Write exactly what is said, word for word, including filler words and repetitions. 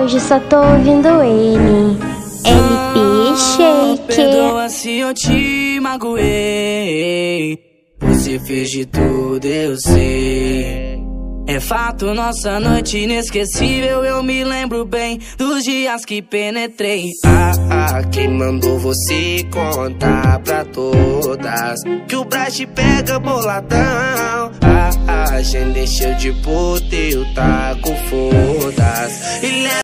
hoje só tô ouvindo ele. L P Shake. Perdoa se eu te magoei. Você fez de tudo, eu sei. É fato, nossa noite inesquecível. Eu me lembro bem dos dias que penetrei. Ah, ah, quem mandou você contar pra todas que o Braz pega boladão? Ah, ah, gente encheu de puta, eu tá com fodas.